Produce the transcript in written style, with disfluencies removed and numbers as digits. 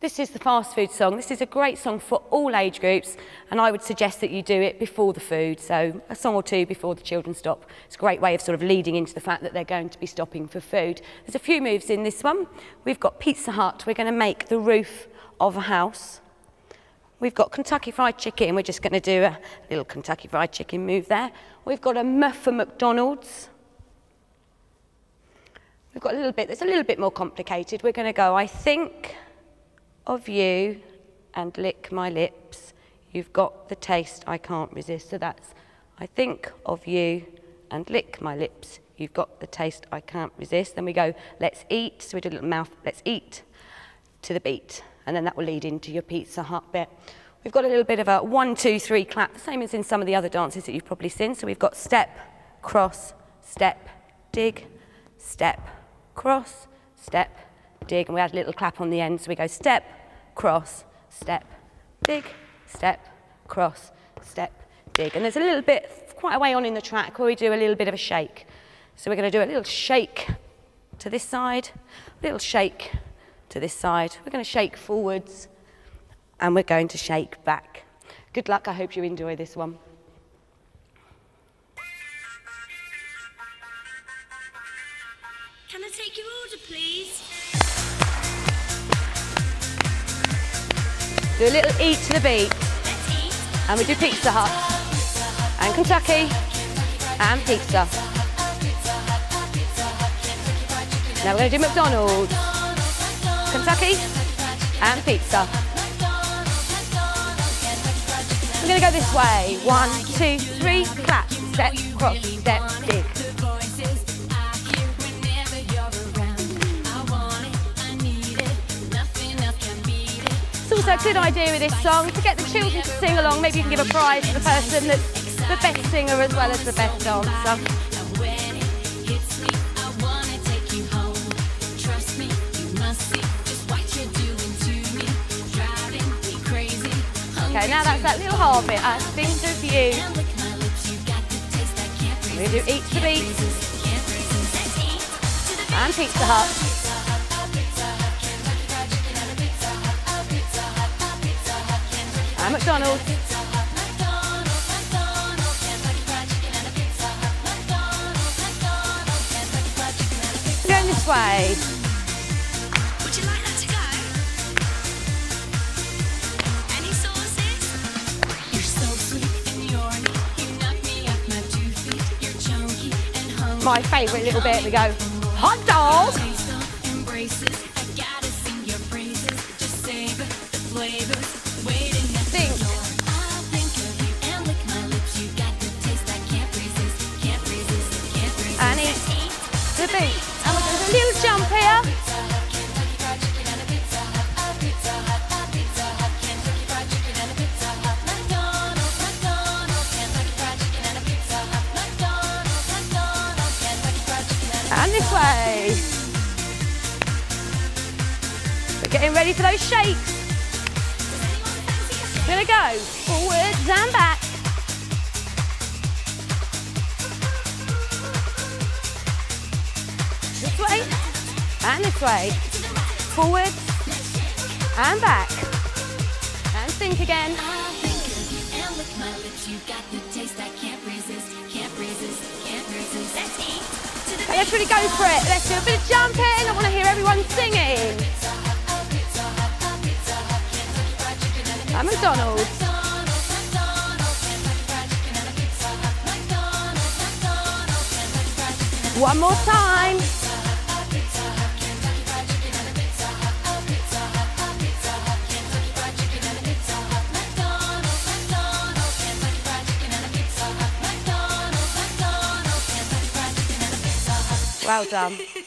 This is the fast food song. This is a great song for all age groups, and I would suggest that you do it before the food, so a song or two before the children stop. It's a great way of sort of leading into the fact that they're going to be stopping for food. There's a few moves in this one. We've got Pizza Hut. We're going to make the roof of a house. We've got Kentucky Fried Chicken. We're just going to do a little Kentucky Fried Chicken move there. We've got a M for McDonald's. We've got a little bit, it's a little bit more complicated. We're going to go, I think of you and lick my lips. You've got the taste I can't resist. So that's, I think of you and lick my lips. You've got the taste I can't resist. Then we go, let's eat. So we do a little mouth, let's eat to the beat. And then that will lead into your Pizza Hut bit. We've got a little bit of a 1, 2, 3 clap, the same as in some of the other dances that you've probably seen. So we've got step, cross, step, dig, step, cross, step, dig, and we add a little clap on the end. So we go step, cross, step, dig, step, cross, step, dig. And there's a little bit, quite a way on in the track, where we do a little bit of a shake. So we're going to do a little shake to this side, a little shake to this side. We're going to shake forwards, and we're going to shake back. Good luck, I hope you enjoy this one. Can I take your order, please? Do a little eat to the beat. Let's eat. And we do Pizza Hut, and Kentucky, and pizza. Now we're going to do McDonald's, Kentucky, and pizza. We're going to go this way. 1, 2, 3, clap, step, cross, step, dig. It's also a good idea with this song to get the children to sing along. Maybe you can give a prize to the person that's the best singer as well as the best dancer. Okay, now that's that little hard bit. I think of you. We do eat to beat and Pizza Hut. And McDonald's. Going this way. Would you like that to go? Any sauces? You're so sweet and yawny. You knock me off my 2 feet. You're chunky and hungry. My favourite little bit. We go hot dog. Taste of embraces. I gotta sing your praises. Just savor the flavors. And we're going to do a little jump here. And this way. We're getting ready for those shakes. We're going to go forwards and back. This way and this way. Forward and back. And think again. Okay, let's really go for it. Let's do a bit of jumping. I want to hear everyone singing. And McDonald's. One more time. Well done.